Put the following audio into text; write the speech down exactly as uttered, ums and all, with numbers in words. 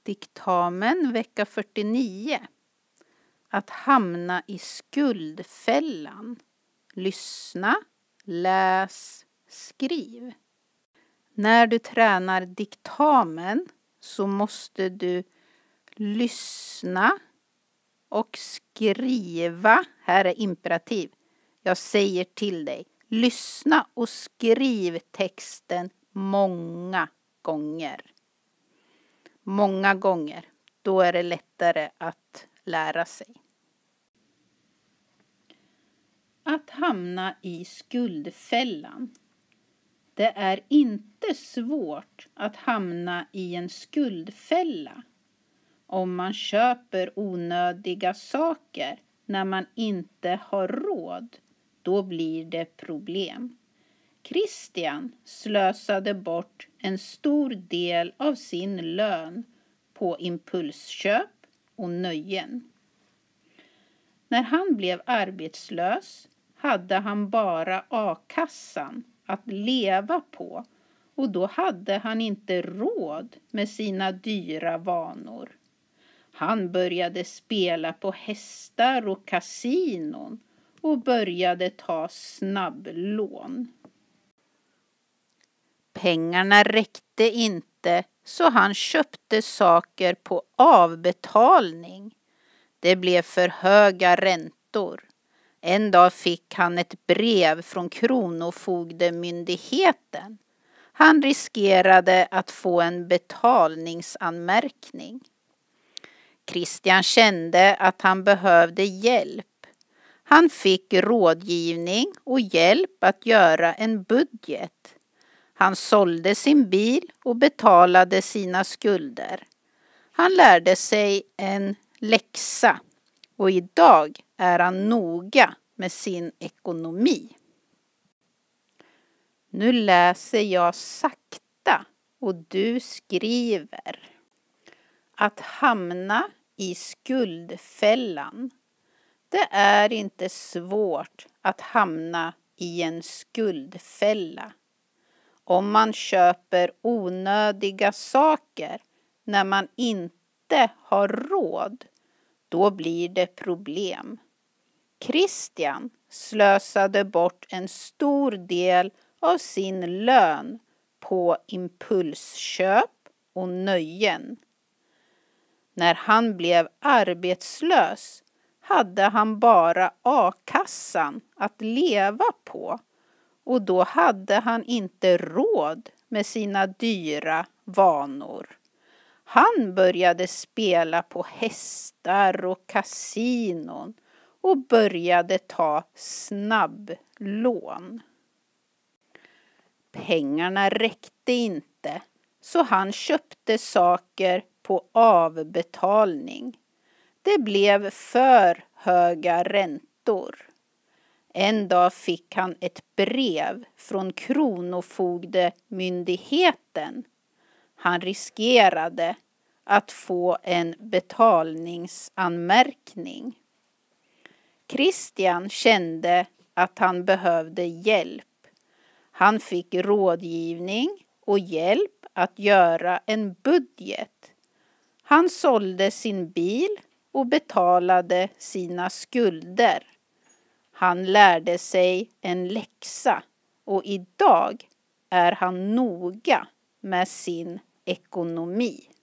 Diktamen vecka fyrtionio. Att hamna i skuldfällan. Lyssna, läs, skriv. När du tränar diktamen så måste du lyssna och skriva. Här är imperativ. Jag säger till dig. Lyssna och skriv texten många gånger. Många gånger. Då är det lättare att lära sig. Att hamna i skuldfällan. Det är inte svårt att hamna i en skuldfälla om man köper onödiga saker när man inte har råd. Då blir det problem. Christian slösade bort en stor del av sin lön på impulsköp och nöjen. När han blev arbetslös hade han bara a-kassan att leva på och då hade han inte råd med sina dyra vanor. Han började spela på hästar och kasinon och började ta snabblån. Pengarna räckte inte så han köpte saker på avbetalning. Det blev för höga räntor. En dag fick han ett brev från Kronofogdemyndigheten. Han riskerade att få en betalningsanmärkning. Christian kände att han behövde hjälp. Han fick rådgivning och hjälp att göra en budget. Han sålde sin bil och betalade sina skulder. Han lärde sig en läxa och idag är han noga med sin ekonomi. Nu läser jag sakta och du skriver. Att hamna i skuldfällan. Det är inte svårt att hamna i en skuldfälla. Om man köper onödiga saker när man inte har råd, då blir det problem. Christian slösade bort en stor del av sin lön på impulsköp och nöjen. När han blev arbetslös hade han bara a-kassan att leva på och då hade han inte råd med sina dyra vanor. Han började spela på hästar och kasinon och började ta snabblån. Pengarna räckte inte så han köpte saker på avbetalning. Det blev för höga räntor. En dag fick han ett brev från Kronofogdemyndigheten. Han riskerade att få en betalningsanmärkning. Christian kände att han behövde hjälp. Han fick rådgivning och hjälp att göra en budget. Han sålde sin bil och betalade sina skulder. Han lärde sig en läxa och idag är han noga med sin ekonomi.